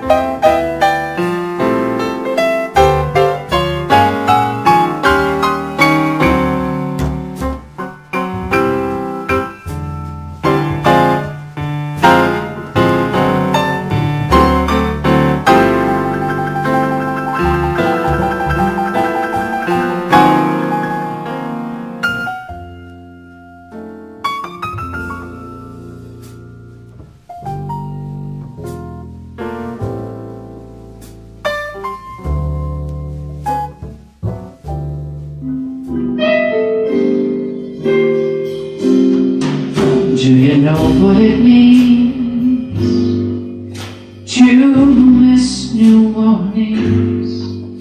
Do you know what it means to miss New Orleans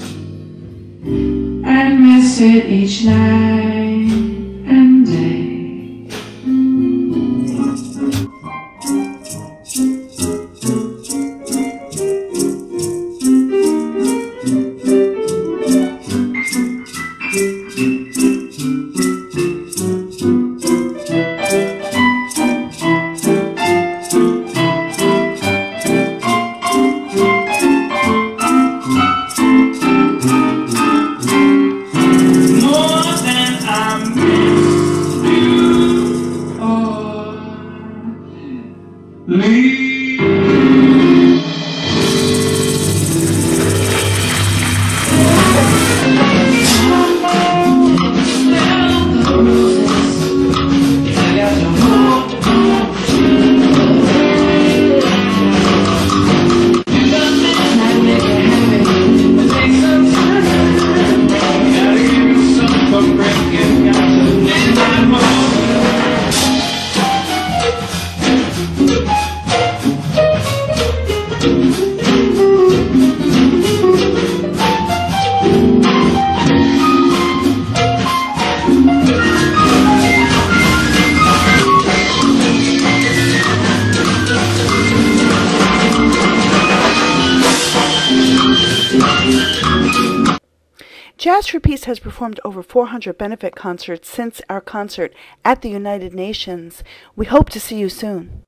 and miss it each night and day? Jazz for Peace has performed over 400 benefit concerts since our concert at the United Nations. We hope to see you soon.